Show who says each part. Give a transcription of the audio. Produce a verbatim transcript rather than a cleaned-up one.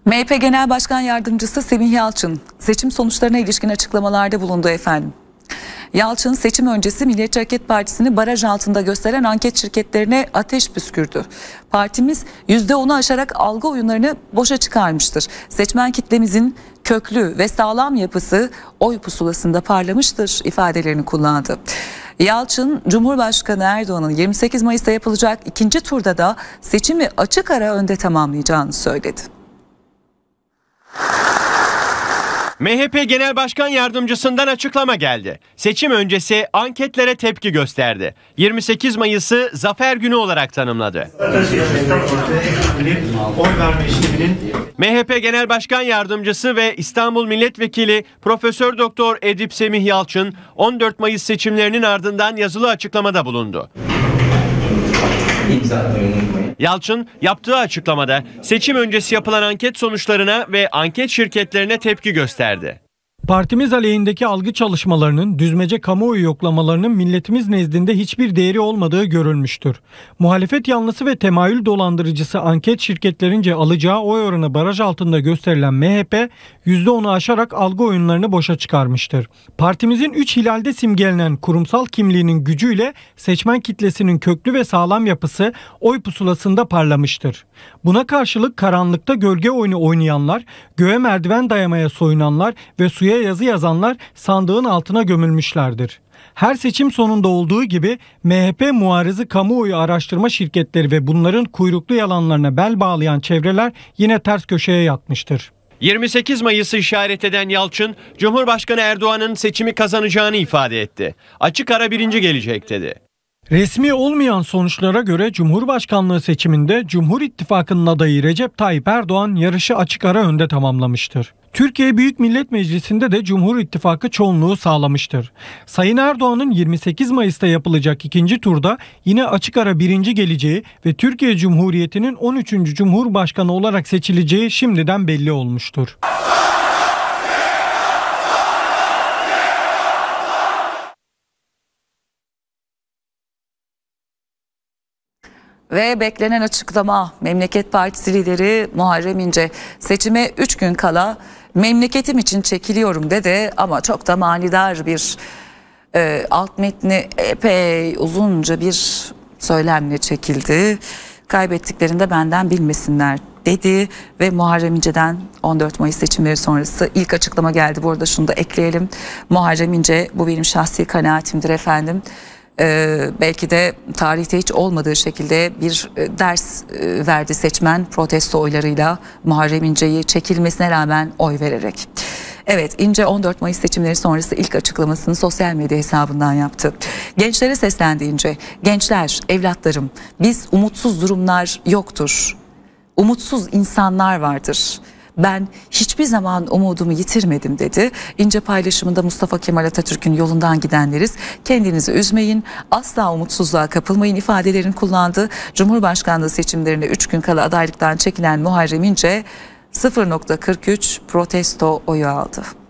Speaker 1: M H P Genel Başkan Yardımcısı Semih Yalçın seçim sonuçlarına ilişkin açıklamalarda bulundu efendim. Yalçın seçim öncesi Milliyetçi Hareket Partisi'ni baraj altında gösteren anket şirketlerine ateş püskürdü. Partimiz yüzde onu aşarak algı oyunlarını boşa çıkarmıştır. Seçmen kitlemizin köklü ve sağlam yapısı oy pusulasında parlamıştır ifadelerini kullandı. Yalçın, Cumhurbaşkanı Erdoğan'ın yirmi sekiz Mayıs'ta yapılacak ikinci turda da seçimi açık ara önde tamamlayacağını söyledi.
Speaker 2: M H P Genel Başkan Yardımcısından açıklama geldi. Seçim öncesi anketlere tepki gösterdi. yirmi sekiz Mayıs'ı zafer günü olarak tanımladı. M H P Genel Başkan Yardımcısı ve İstanbul Milletvekili Profesör Doktor Edip Semih Yalçın on dört Mayıs seçimlerinin ardından yazılı açıklamada bulundu. Yalçın yaptığı açıklamada seçim öncesi yapılan anket sonuçlarına ve anket şirketlerine tepki gösterdi.
Speaker 3: Partimiz aleyhindeki algı çalışmalarının, düzmece kamuoyu yoklamalarının milletimiz nezdinde hiçbir değeri olmadığı görülmüştür. Muhalefet yanlısı ve temayül dolandırıcısı anket şirketlerince alacağı oy oranı baraj altında gösterilen M H P yüzde onu aşarak algı oyunlarını boşa çıkarmıştır. Partimizin üç hilalde simgelenen kurumsal kimliğinin gücüyle seçmen kitlesinin köklü ve sağlam yapısı oy pusulasında parlamıştır. Buna karşılık karanlıkta gölge oyunu oynayanlar, göğe merdiven dayamaya soyunanlar ve suya yazı yazanlar sandığın altına gömülmüşlerdir. Her seçim sonunda olduğu gibi M H P muarızı kamuoyu araştırma şirketleri ve bunların kuyruklu yalanlarına bel bağlayan çevreler yine ters köşeye yatmıştır.
Speaker 2: yirmi sekiz Mayıs'ı işaret eden Yalçın, Cumhurbaşkanı Erdoğan'ın seçimi kazanacağını ifade etti. Açık ara birinci gelecek dedi.
Speaker 3: Resmi olmayan sonuçlara göre Cumhurbaşkanlığı seçiminde Cumhur İttifakı'nın adayı Recep Tayyip Erdoğan yarışı açık ara önde tamamlamıştır. Türkiye Büyük Millet Meclisi'nde de Cumhur İttifakı çoğunluğu sağlamıştır. Sayın Erdoğan'ın yirmi sekiz Mayıs'ta yapılacak ikinci turda yine açık ara birinci geleceği ve Türkiye Cumhuriyeti'nin on üçüncü Cumhurbaşkanı olarak seçileceği şimdiden belli olmuştur.
Speaker 1: Ve beklenen açıklama, Memleket Partisi lideri Muharrem İnce seçime üç gün kala memleketim için çekiliyorum dedi ama çok da manidar bir e, alt metni epey uzunca bir söylemle çekildi. Kaybettiklerinde benden bilmesinler dedi ve Muharrem İnce'den on dört Mayıs seçimleri sonrası ilk açıklama geldi. Bu arada şunu da ekleyelim. Muharrem İnce, bu benim şahsi kanaatimdir efendim. Ee, belki de tarihte hiç olmadığı şekilde bir e, ders e, verdi seçmen protesto oylarıyla Muharrem İnce'yi çekilmesine rağmen oy vererek. Evet, İnce on dört Mayıs seçimleri sonrası ilk açıklamasını sosyal medya hesabından yaptı. Gençlere seslendi İnce. Gençler, evlatlarım, biz umutsuz durumlar yoktur. Umutsuz insanlar vardır. Ben hiçbir zaman umudumu yitirmedim dedi. İnce paylaşımında Mustafa Kemal Atatürk'ün yolundan gidenleriz. Kendinizi üzmeyin, asla umutsuzluğa kapılmayın ifadelerini kullandı. Cumhurbaşkanlığı seçimlerine üç gün kala adaylıktan çekilen Muharrem İnce sıfır nokta kırk üç protesto oyu aldı.